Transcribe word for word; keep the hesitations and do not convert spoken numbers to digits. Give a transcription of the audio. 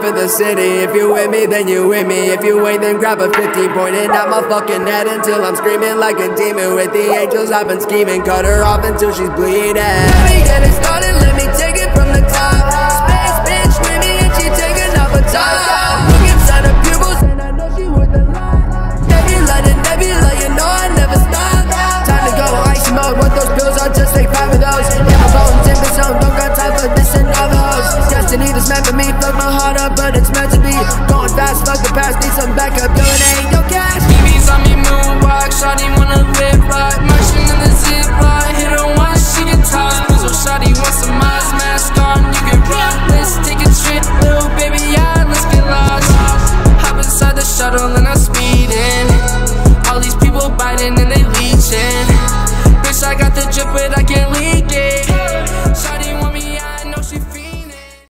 for the city. If you with me, then you with me. If you ain't, then grab a fifteen, pointing at my fucking head until I'm screaming like a demon. With the angels, I've been scheming. Cut her off until she's bleeding. Let me get it started, let me take it from the top. Space bitch with me and she taking off a top. Look inside her pupils and I know she worth a lot. Nebula to nebula, you know I never stop. Time to go icy mode, want those pills, I'll just take five of those. Yeah, my bones in the zone, don't got time for this and all those. Destiny that's meant for me, fuck my heart up, but it's meant to be. Going fast, fuck the past, need some backup, yo it ain't no cash. T V's on me moonwalk, shawty wanna live like Martian in the zip line, hit her once, she get tossed. Bizzle shawty wants some Moz mask on, you can run, let's take a trip, little baby, yeah, let's get lost. Hop inside the shuttle and I'm speeding, all these people biting and they leeching. Bitch, I got the drip, but I can't